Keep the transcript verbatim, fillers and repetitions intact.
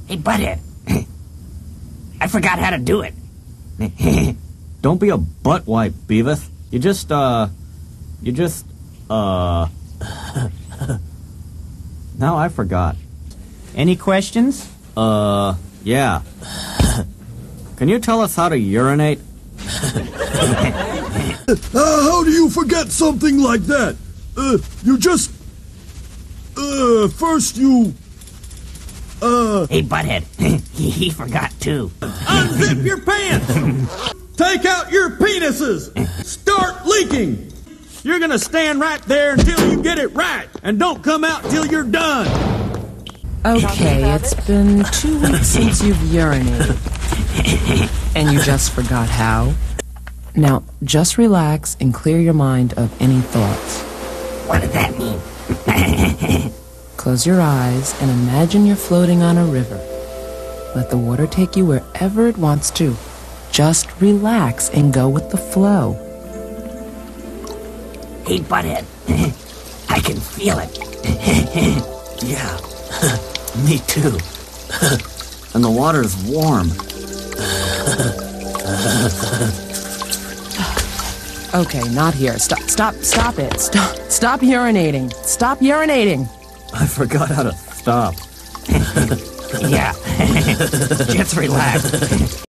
Hey, Butthead. I forgot how to do it. Don't be a butt wipe, Beavis. You just, uh... You just, uh... Now I forgot. Any questions? Uh, yeah. Can you tell us how to urinate? Uh, how do you forget something like that? Uh, you just... Uh, first you... Uh... Hey, Butthead. he, he forgot, too. Unzip your pants! Take out your penises! Start leaking! You're gonna stand right there until you get it right, and don't come out till you're done! Okay, it's been two weeks since you've urinated. And you just forgot how? Now, just relax and clear your mind of any thoughts. What did that mean? Close your eyes and imagine you're floating on a river. Let the water take you wherever it wants to. Just relax and go with the flow. Hey, Butthead. I can feel it. Yeah, me too. And the water's warm. Okay, not here. Stop, stop, stop it. Stop, stop urinating. Stop urinating. I forgot how to stop. Yeah. Just relax.